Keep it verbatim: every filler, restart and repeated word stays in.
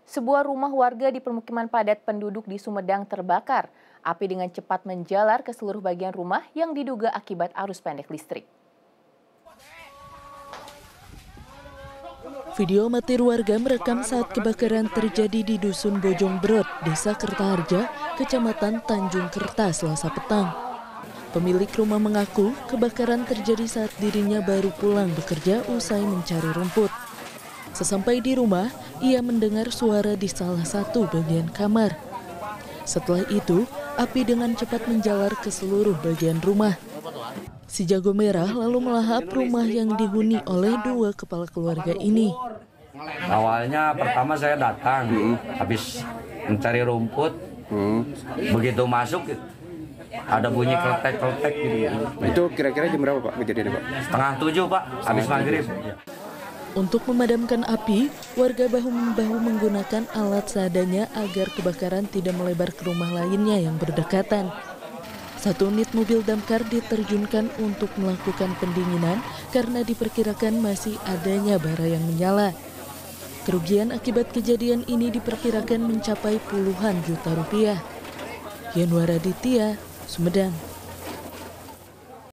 Sebuah rumah warga di permukiman padat penduduk di Sumedang terbakar. Api dengan cepat menjalar ke seluruh bagian rumah yang diduga akibat arus pendek listrik. Video amatir warga merekam saat kebakaran terjadi di Dusun Bojong Brod, Desa Kertaharja, Kecamatan Tanjung Kerta, Selasa petang. Pemilik rumah mengaku kebakaran terjadi saat dirinya baru pulang bekerja usai mencari rumput. Sesampai di rumah, ia mendengar suara di salah satu bagian kamar. Setelah itu, api dengan cepat menjalar ke seluruh bagian rumah. Si jago merah lalu melahap rumah yang dihuni oleh dua kepala keluarga ini. Awalnya pertama saya datang, hmm. habis mencari rumput, hmm. begitu masuk ada bunyi kletek-kletek gitu. Itu kira-kira jam berapa Pak kejadiannya Pak? Setengah tujuh Pak, habis maghrib. Untuk memadamkan api, warga bahu-membahu menggunakan alat seadanya agar kebakaran tidak melebar ke rumah lainnya yang berdekatan. Satu unit mobil damkar diterjunkan untuk melakukan pendinginan karena diperkirakan masih adanya bara yang menyala. Kerugian akibat kejadian ini diperkirakan mencapai puluhan juta rupiah. Yanwar Aditya, Sumedang.